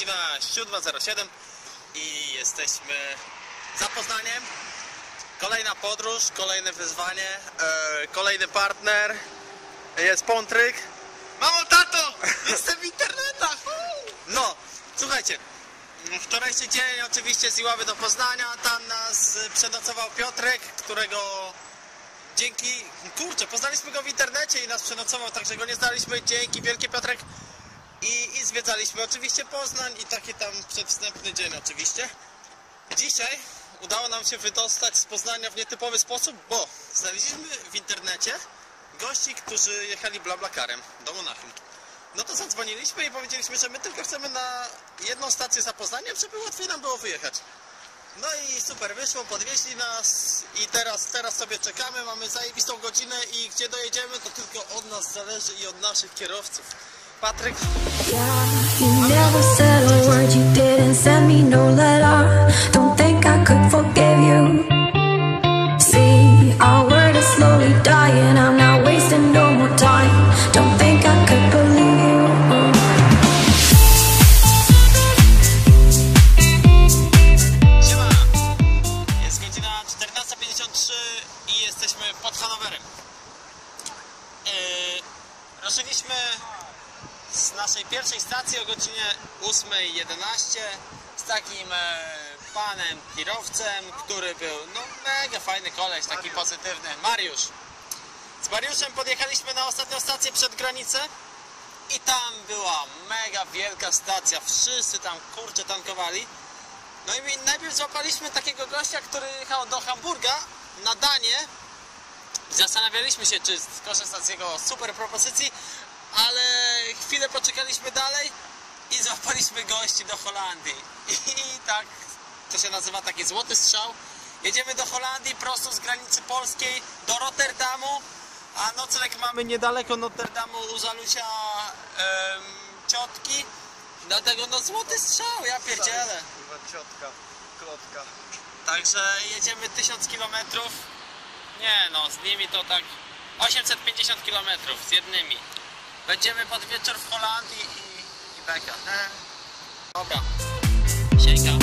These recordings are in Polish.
godzina 7:07 i jesteśmy za Poznaniem. Kolejna podróż, kolejne wyzwanie, kolejny partner. Jest Pątryk. Mamo, tato! Jestem w internetach! No, słuchajcie. Wczorajszy dzień oczywiście z Iławy do Poznania. Tam nas przenocował Piotrek, którego dzięki... Kurczę, poznaliśmy go w internecie i nas przenocował, także go nie znaliśmy. Dzięki wielkie, Piotrek. I zwiedzaliśmy oczywiście Poznań i taki tam przedwstępny dzień oczywiście. Dzisiaj udało nam się wydostać z Poznania w nietypowy sposób, bo znaleźliśmy w internecie gości, którzy jechali BlaBlaCarem do Monachium. No to zadzwoniliśmy i powiedzieliśmy, że my tylko chcemy na jedną stację za Poznaniem, żeby łatwiej nam było wyjechać. No i super wyszło, podwieźli nas i teraz sobie czekamy, mamy zajebistą godzinę i gdzie dojedziemy, to tylko od nas zależy i od naszych kierowców. Patryk? Yeah, you never said a word, you didn't send me no letter. Don't think I could forgive you. See, our word is slowly dying, I'm not wasting no more time. Don't think I could believe you. Siema! Jest godzina 14:53 i jesteśmy pod Hanowerem. Ruszyliśmy z naszej pierwszej stacji o godzinie 8:11 z takim panem kierowcem, który był no mega fajny koleś, taki pozytywny, Mariusz. Z Mariuszem podjechaliśmy na ostatnią stację przed granicę i tam była mega wielka stacja, wszyscy tam kurczę tankowali. No i najpierw złapaliśmy takiego gościa, który jechał do Hamburga na Danię. Zastanawialiśmy się, czy skorzystać z jego super propozycji, ale chwilę poczekaliśmy dalej i złapaliśmy gości do Holandii. I tak, to się nazywa taki złoty strzał. Jedziemy do Holandii prosto z granicy polskiej do Rotterdamu, a nocleg mamy niedaleko Rotterdamu u Zalusia ciotki. Dlatego no złoty strzał, ja pierdzielę. Ciotka, klotka. Także jedziemy 1000 km. Nie no, z nimi to tak 850 km z jednymi. Będziemy pod wieczór w Holandii i beka. Dobra. Siejka.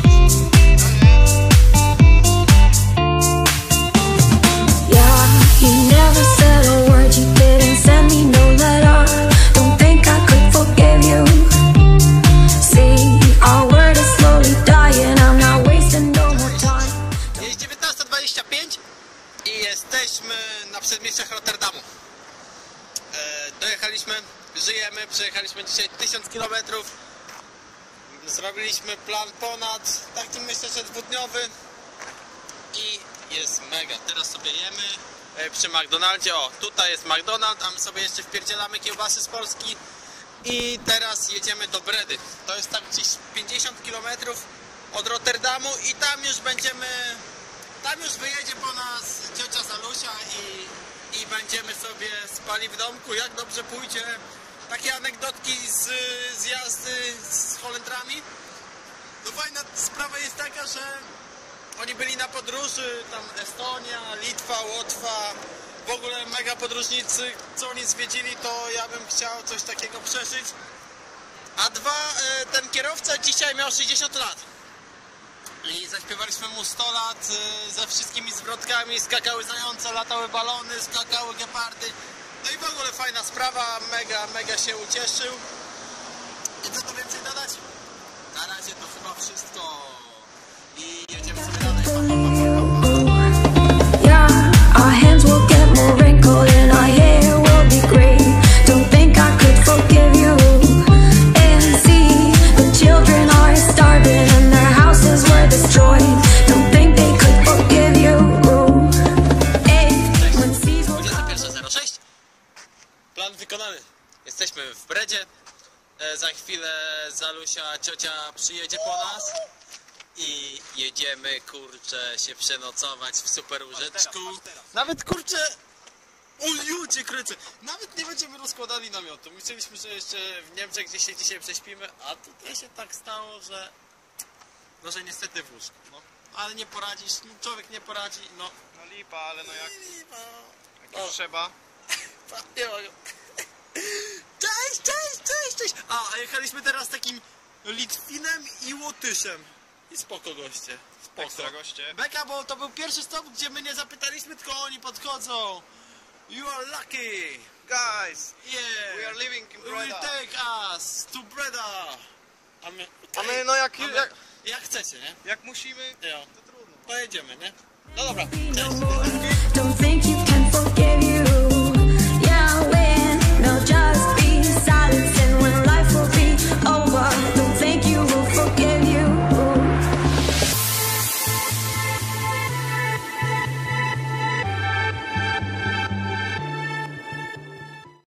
Yeah, you never said a word, you didn't send me no letter. Don't think I could forgive you. See, our word is slowly dying, I'm not wasting no more time. Jest 19:25 i jesteśmy na przedmieściach Rotterdamu. Dojechaliśmy, żyjemy, przejechaliśmy dzisiaj 1000 km. Zrobiliśmy plan ponad, taki myślę, że dwudniowy i jest mega. Teraz sobie jemy przy McDonaldzie. O, tutaj jest McDonald, a my sobie jeszcze wpierdzielamy kiełbasy z Polski. I teraz jedziemy do Bredy. To jest tak gdzieś 50 km od Rotterdamu i tam już będziemy, tam już wyjedzie po nas ciocia Zalusia i będziemy sobie spali w domku, jak dobrze pójdzie. Takie anegdotki z jazdy z Holendrami. No fajna sprawa jest taka, że oni byli na podróży, tam Estonia, Litwa, Łotwa, w ogóle mega podróżnicy, co oni zwiedzili, to ja bym chciał coś takiego przeżyć. A dwa, ten kierowca dzisiaj miał 60 lat. I zaśpiewaliśmy mu 100 lat ze wszystkimi zwrotkami, skakały zające, latały balony, skakały gepardy. No i w ogóle fajna sprawa, mega się ucieszył. I co tu więcej dodać? Na razie to chyba wszystko. I jedziemy sobie dalej. Yeah, our hands will get more wrinkled and our hair will be gray. Don't think I could forgive you. And see, the children are starving and their houses were destroyed. Don't think they could forgive you. When seas will 21:06. Plan wykonany. Jesteśmy w Bredzie. Za chwilę Zalusia ciocia przyjedzie po nas. I jedziemy, kurczę, się przenocować w super łóżeczku. Nawet, kurczę, o ludzie kręcę. Nawet nie będziemy rozkładali namiotu. Myśleliśmy, że jeszcze w Niemczech gdzieś się dzisiaj prześpimy, a tutaj się tak stało, że no, że niestety w łóżku, no. Ale nie poradzisz, człowiek nie poradzi, no. No lipa, ale no jak O. trzeba. Nie mogę. Cześć! A jechaliśmy teraz takim Litwinem i Łotyszem. I spoko goście. Spoko. Ekstra goście. Beka, bo to był pierwszy stop, gdzie my nie zapytaliśmy, tylko oni podchodzą. You are lucky. Guys, Yeah. we are living in You will Breda. take us to Breda. A my, A my, no jak jak chcecie, nie? jak musimy, Jo. to trudno. Pojedziemy, nie? No dobra, No cześć. more